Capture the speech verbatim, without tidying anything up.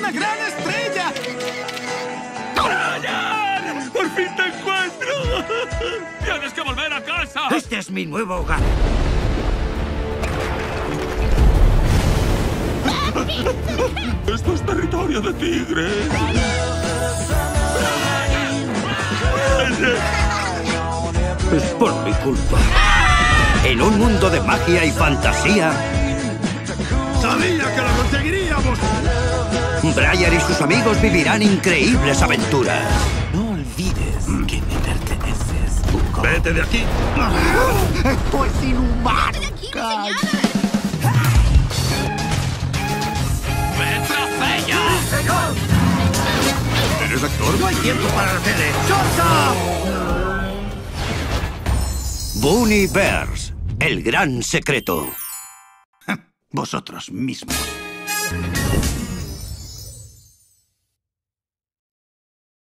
una gran estrella! ¡Brian! ¡Por fin te encuentro! ¡Tienes que volver a casa! Este es mi nuevo hogar. ¡Esto es territorio de tigres! Es por mi culpa. En un mundo de magia y fantasía, ¡Sabía que lo conseguiríamos! Brian y sus amigos vivirán increíbles aventuras. No olvides que me perteneces, Buco. ¡Vete de aquí! ¡Esto es inhumano! ¿Eres actor? ¡No hay tiempo para la tele! ¡Sorsa! Bunny Bears, el gran secreto. Vosotros mismos.